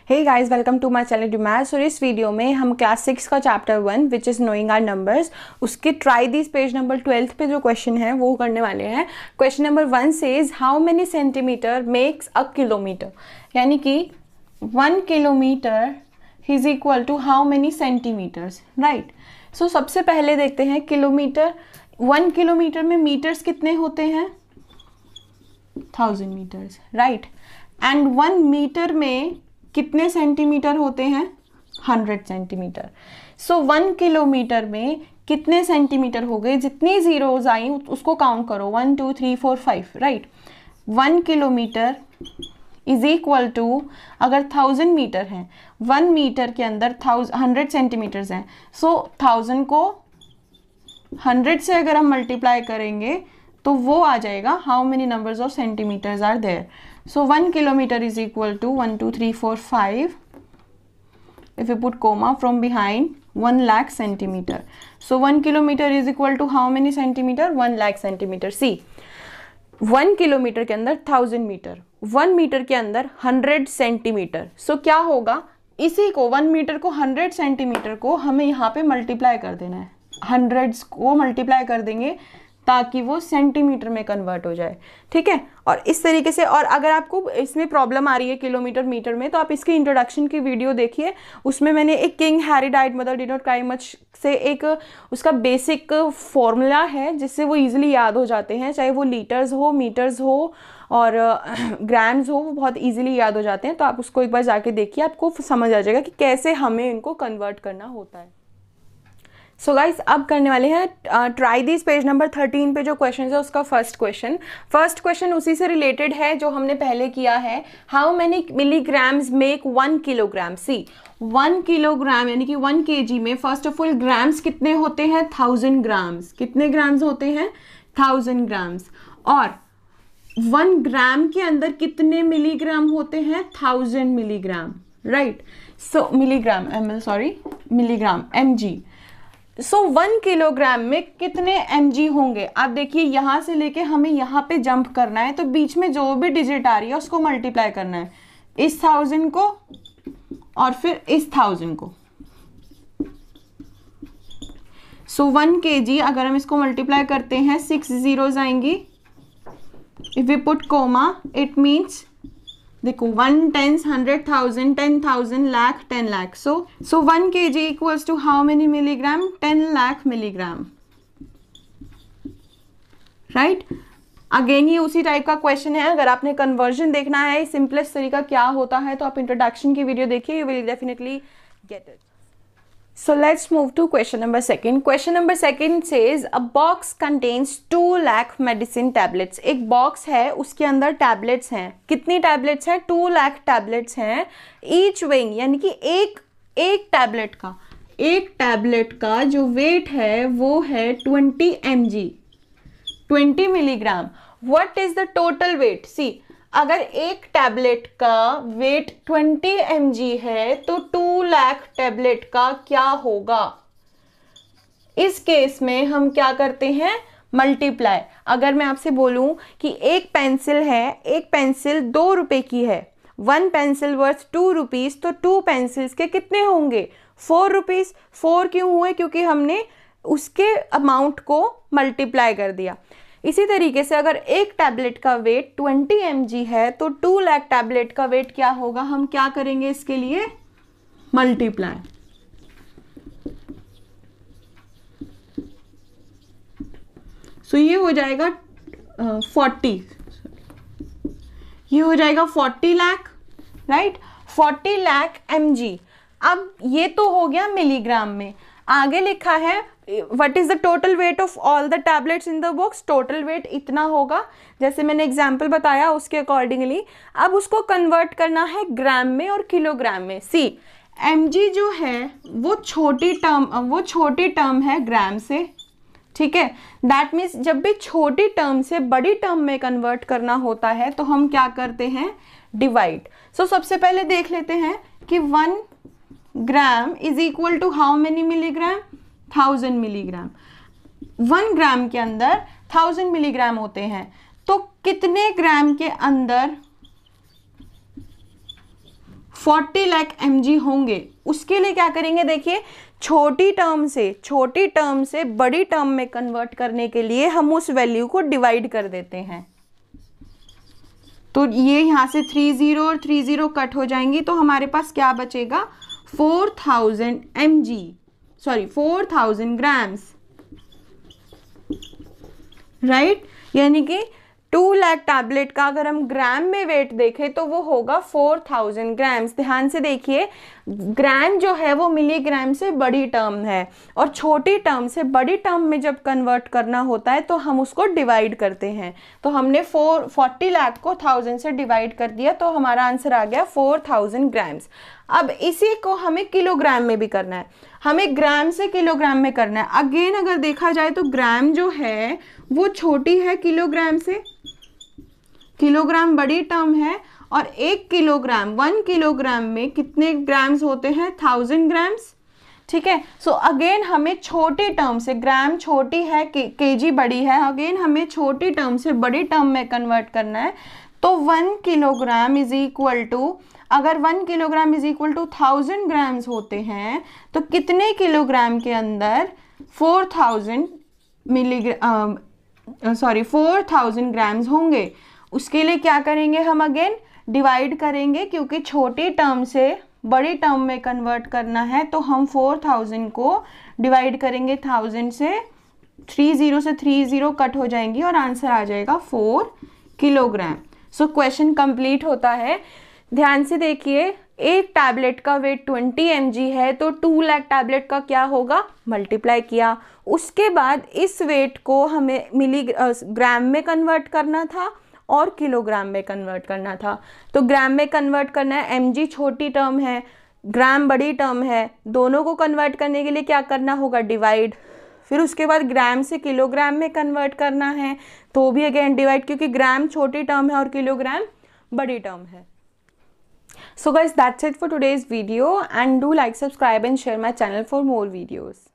Hey guys, welcome to my channel EDU maths. और इस video में हम क्लास 6 का chapter 1 which is knowing our numbers उसके ट्राई दिस पेज नंबर 12 पे जो क्वेश्चन है वो करने वाले हैं। Question number 1 says how many centimetres make a kilometre, यानी कि 1 kilometre is equal to how many centimetres, right. So सबसे पहले देखते हैं किलोमीटर। 1 किलोमीटर में मीटर्स कितने होते हैं? 1000 मीटर्स, राइट। एंड 1 मीटर में कितने सेंटीमीटर होते हैं? 100 सेंटीमीटर। सो 1 किलोमीटर में कितने सेंटीमीटर हो गए? जितनी जीरोज आई उसको काउंट करो, 1 2 3 4 5, right. 1 kilometre is equal to, अगर 1000 मीटर है, 1 मीटर के अंदर 100 सेंटीमीटर्स हैं, सो 1000 को 100 से अगर हम मल्टीप्लाई करेंगे तो वो आ जाएगा how many numbers of centimetres are there. So 1 kilometer is equal to 1 2 3 4 5. If we put comma from behind, 1 lakh centimeter. So 1 kilometer is equal to how many centimeter? 1 lakh centimeter. See, 1 kilometre के अंदर 1000 metre, 1 metre के अंदर 100 centimetre. सो क्या होगा? इसी को 1 metre को 100 centimetre को हमें यहाँ पे मल्टीप्लाई कर देना है। 100 को मल्टीप्लाई कर देंगे ताकि वो सेंटीमीटर में कन्वर्ट हो जाए, ठीक है। और इस तरीके से, और अगर आपको इसमें प्रॉब्लम आ रही है किलोमीटर मीटर में, तो आप इसकी इंट्रोडक्शन की वीडियो देखिए। उसमें मैंने एक king Harry died mother did not cry much से एक उसका बेसिक फॉर्मूला है जिससे वो इजीली याद हो जाते हैं, चाहे वो लीटर्स हो, मीटर्स हो और ग्राम्स हो, वो बहुत इजीली याद हो जाते हैं। तो आप उसको एक बार जाके देखिए, आपको समझ आ जाएगा कि कैसे हमें इनको कन्वर्ट करना होता है। सो गाइस, अब करने वाले हैं ट्राई दिस पेज नंबर 13 पे जो क्वेश्चन है उसका फर्स्ट क्वेश्चन उसी से रिलेटेड है जो हमने पहले किया है। How many milligrams make 1 kilogram? See, 1 kilogram यानी कि 1 kg में फर्स्ट ऑफ ऑल ग्राम्स कितने होते हैं? 1000 ग्राम्स। कितने ग्राम्स होते हैं? 1000 ग्राम्स। और 1 ग्राम के अंदर कितने मिलीग्राम होते हैं? 1000 milligram, right. So milligram, milligram, mg। So 1 kilogram में कितने mg होंगे? आप देखिए, यहाँ से लेके हमें यहाँ पे जंप करना है, तो बीच में जो भी डिजिट आ रही है उसको मल्टीप्लाई करना है, इस 1000 को और फिर इस 1000 को। सो 1 kg अगर हम इसको मल्टीप्लाई करते हैं, 6 zeros आएंगी। If we put comma, it means, देखो 1 10 100,000 10,000 lakh 10 lakh. So 1 kg equals to how many milligram? 10 lakh milligram, right. Again ये उसी टाइप का क्वेश्चन है। अगर आपने कन्वर्जन देखना है सिंपलेस्ट तरीका क्या होता है, तो आप इंट्रोडक्शन की वीडियो देखिए, you will definitely get it. So let's move to question number 2. Question number 2 says a box contains 2 lakh medicine tablets. एक बॉक्स है, उसके अंदर टैबलेट्स हैं। कितनी टैबलेट्स हैं? 2 लाख टैबलेट्स हैं। ईच वेइंग, यानी कि एक टैबलेट का जो वेट है वो है 20 mg, 20 milligram. What is the total weight? See, अगर एक टैबलेट का वेट 20 mg है तो 2 लाख टैबलेट का क्या होगा? इस केस में हम क्या करते हैं? मल्टीप्लाई। अगर मैं आपसे बोलूं कि एक पेंसिल है, एक पेंसिल 2 रुपए की है, 1 पेंसिल वर्थ 2 रुपीज, तो 2 पेंसिल्स के कितने होंगे? 4 रुपीज। 4 क्यों हुए? क्योंकि हमने उसके अमाउंट को मल्टीप्लाई कर दिया। इसी तरीके से अगर एक टैबलेट का वेट 20 mg है तो 2 लाख टैबलेट का वेट क्या होगा? हम क्या करेंगे इसके लिए? मल्टीप्लाई। सो ये हो जाएगा 40, ये हो जाएगा 40 लाख, राइट। 40 लाख mg। अब ये तो हो गया मिलीग्राम में। आगे लिखा है what is the total weight of all the tablets in the box? Total weight इतना होगा, जैसे मैंने एग्जांपल बताया उसके अकॉर्डिंगली। अब उसको कन्वर्ट करना है ग्राम में और किलोग्राम में। सी, mg जो है वो छोटी टर्म है ग्राम से, ठीक है। दैट मीन्स जब भी छोटी टर्म से बड़ी टर्म में कन्वर्ट करना होता है तो हम क्या करते हैं? डिवाइड। सो सबसे पहले देख लेते हैं कि 1 gram is equal to how many milligram? 1000 milligram. 1 gram के अंदर 1000 मिलीग्राम होते हैं, तो कितने ग्राम के अंदर 40 लाख mg होंगे, उसके लिए क्या करेंगे, देखिए छोटी टर्म से बड़ी टर्म में कन्वर्ट करने के लिए हम उस वैल्यू को डिवाइड कर देते हैं। तो ये यहाँ से 30 और 30 कट हो जाएंगी, तो हमारे पास क्या बचेगा, 4000 ग्राम्स, राइट। यानी कि 2 लाख टैबलेट का अगर हम ग्राम में वेट देखें तो वो होगा 4000 ग्राम्स। ध्यान से देखिए, ग्राम जो है वो मिलीग्राम से बड़ी टर्म है, और छोटी टर्म से बड़ी टर्म में जब कन्वर्ट करना होता है तो हम उसको डिवाइड करते हैं। तो हमने 40 लाख को 1000 से डिवाइड कर दिया, तो हमारा आंसर आ गया 4000 ग्राम्स। अब इसी को हमें किलोग्राम में भी करना है, हमें ग्राम से किलोग्राम में करना है। अगेन अगर देखा जाए तो ग्राम जो है वो छोटी है किलोग्राम से, किलोग्राम बड़ी टर्म है, और 1 किलोग्राम में कितने ग्राम्स होते हैं, 1000 ग्राम्स, ठीक है। सो अगेन हमें छोटी टर्म से, ग्राम छोटी है, केजी बड़ी है, अगेन हमें छोटी टर्म से बड़ी टर्म में कन्वर्ट करना है। तो 1 किलोग्राम इज इक्वल टू, अगर 1 kilogram is equal to 1000 grams होते हैं तो कितने किलोग्राम के अंदर 4000 ग्राम्स होंगे। उसके लिए क्या करेंगे, हम अगेन डिवाइड करेंगे, क्योंकि छोटी टर्म से बड़ी टर्म में कन्वर्ट करना है, तो हम 4000 को डिवाइड करेंगे 1000 से, 30 कट हो जाएंगी और आंसर आ जाएगा 4 किलोग्राम। सो क्वेश्चन कंप्लीट होता है। ध्यान से देखिए, एक टैबलेट का वेट 20 mg है, तो 2 लाख टैबलेट का क्या होगा, मल्टीप्लाई किया। उसके बाद इस वेट को हमें ग्राम में कन्वर्ट करना था और किलोग्राम में कन्वर्ट करना था। तो ग्राम में कन्वर्ट करना है, mg छोटी टर्म है, ग्राम बड़ी टर्म है, दोनों को कन्वर्ट करने के लिए क्या करना होगा, डिवाइड। फिर उसके बाद ग्राम से किलोग्राम में कन्वर्ट करना है, तो भी अगेन डिवाइड, क्योंकि ग्राम छोटी टर्म है और किलोग्राम बड़ी टर्म है। So guys, that's it for today's video, and do like, subscribe and share my channel for more videos.